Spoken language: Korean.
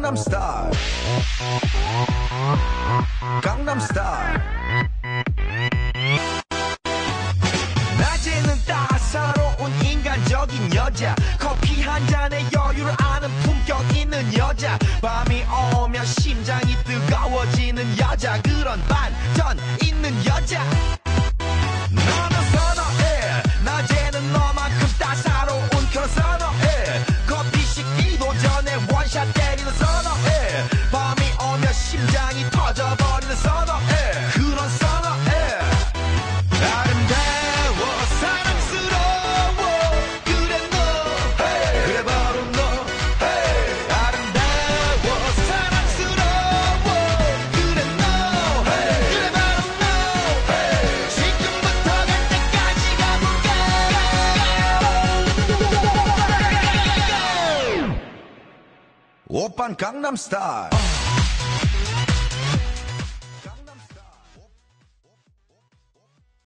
강남스타일 강남스타일 낮에는 따사로운 인간적인 여자 커피 한 잔에 여유를 아는 품격 있는 여자 밤이 오면 심장이 뜨거워지는 여자 그런 반전 있는 여자 너는 선호해 낮에는 너만큼 따사로운 그런 선호해 커피 식기도 전에 원샷 때리는 선호해 밤이 오면 심장이 터져버리는 선호해 그런 선호해 아름다워 사랑스러워 그래 너 hey. 그래 바로 너 hey. 아름다워 사랑스러워 그래 너 hey. 그래 바로 너 hey. 지금부터 갈 때까지 가볼까 오빤 강남스타일